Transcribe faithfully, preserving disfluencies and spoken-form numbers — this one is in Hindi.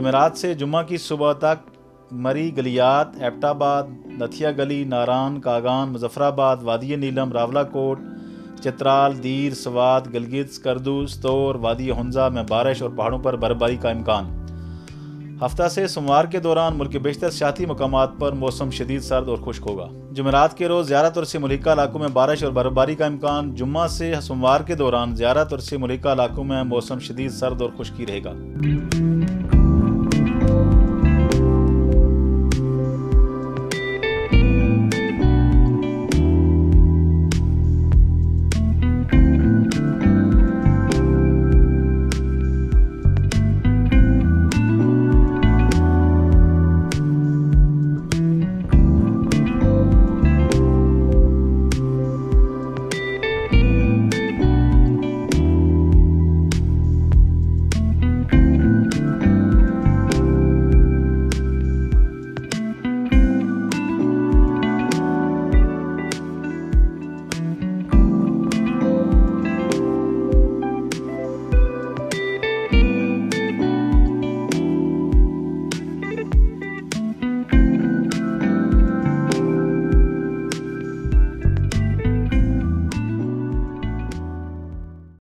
जुमेरात से जुम्मा की सुबह तक मरी, गलियात, एबटाबाद, नथिया गली, नारान, कागान, मुजफ्फराबाद, वादी नीलम, रावलाकोट, चित्राल, दीर, सवात, गिलगित, स्कर्दू, स्तोर, वादी हुंजा में बारिश और पहाड़ों पर बर्फबारी का इम्कान। हफ्ता से सोमवार के दौरान मुल्क के बेशतर सियाती मकामात पर मौसम शदीद सर्द और खुश्क होगा। जुमेरात के रोज़ ज़ियारत और मुल्का इलाकों में बारिश और बर्फबारी का इम्कान। जुम्मा से सोमवार के दौरान ज़ियारत और मुल्का इलाकों में मौसम शदीद सर्द और खुश्की रहेगा।